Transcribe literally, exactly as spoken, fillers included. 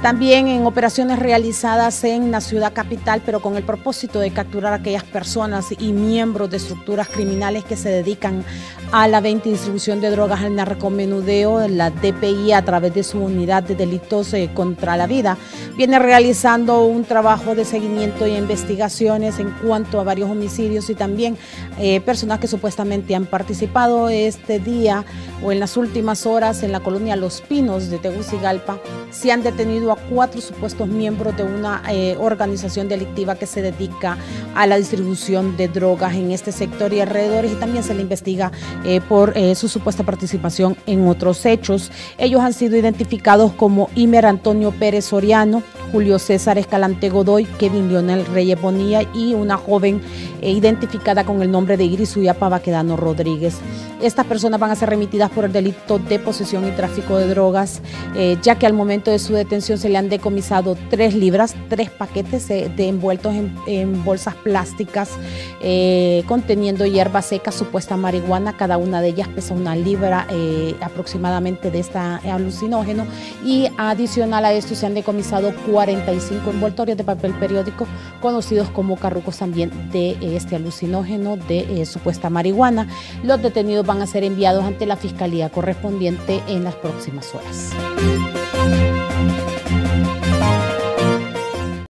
También en operaciones realizadas en la ciudad capital, pero con el propósito de capturar a aquellas personas y miembros de estructuras criminales que se dedican a la venta y distribución de drogas al narcomenudeo. La D P I, a través de su unidad de delitos eh, contra la vida, viene realizando un trabajo de seguimiento y investigaciones en cuanto a varios homicidios y también eh, personas que supuestamente han participado este día o en las últimas horas en la colonia Los Pinos de Tegucigalpa. Se han detenido a cuatro supuestos miembros de una eh, organización delictiva que se dedica a la distribución de drogas en este sector y alrededores, y también se le investiga eh, por eh, su supuesta participación en otros hechos. Ellos han sido identificados como Imer Antonio Pérez Soriano, Julio César Escalante Godoy, Kevin Leonel Reyes Bonilla y una joven eh, identificada con el nombre de Iris Uyapa Baquedano Rodríguez. Estas personas van a ser remitidas por el delito de posesión y tráfico de drogas, eh, ya que al momento de su detención se le han decomisado tres libras, tres paquetes eh, de envueltos en, en bolsas plásticas eh, conteniendo hierba seca, supuesta marihuana. Cada una de ellas pesa una libra eh, aproximadamente de este alucinógeno, y adicional a esto se han decomisado cuarenta y cinco envoltorios de papel periódico conocidos como carrucos también de eh, este alucinógeno de eh, supuesta marihuana. Los detenidos van a ser enviados ante la fiscalía correspondiente en las próximas horas.